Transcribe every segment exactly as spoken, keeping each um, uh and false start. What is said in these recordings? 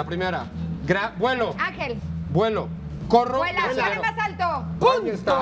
primera. Gra vuelo. Ángel. Vuelo. Corro. Vuela, sube más alto. Ahí está.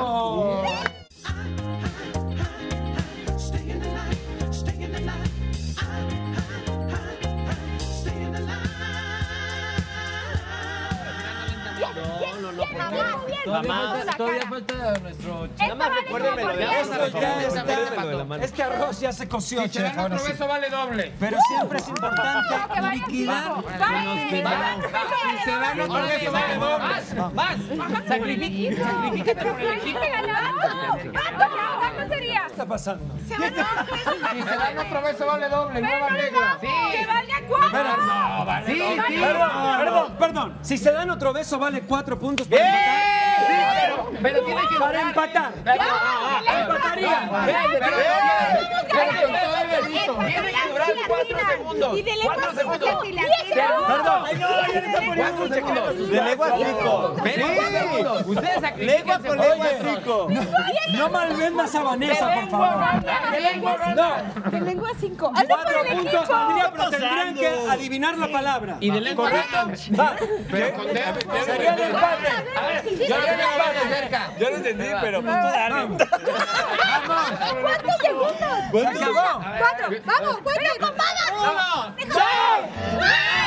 Mamá, todavía falta nuestro... Nada más recuérdenmelo de arroz. Este arroz ya se coció, Si te dan otro beso, vale doble. Pero siempre es importante liquidar. Si se dan otro beso, vale doble. ¡Más! ¡Sacrifícate! ¡Sacrifícate por el equipo! ¿Cuánto sería? ¿Qué está pasando? Si se dan otro beso, vale doble. Nueva regla. ¡Que valga cuatro! No, vale Sí, doble. sí. Perdón, perdón, perdón. Si se dan otro beso, vale cuatro puntos para empatar. Pero tiene que... Para empatar. ¡Empataría! Tiene que durar cuatro segundos. Y de lengua Cuatro cinco segundos. si la Perdón. Ay, no, ya le está poniendo Cuatro segundos. De lengua cinco. Pero ustedes Lengua sacrifican con lengua cinco. No malvendas a Vanessa, por favor. ¿Qué lengua No. De lengua cinco. Cuatro puntos tendría, pero tendrían que adivinar la palabra. Y de lengua Va. Pero con dedo. Sería el empate. Yo no tengo más cerca. Yo no entendí, pero pues tú dale. ¿Cuántos segundos? Se acabó. Cuatro. Vamos, cuenta, compada. ¡Uno! ¡Dos!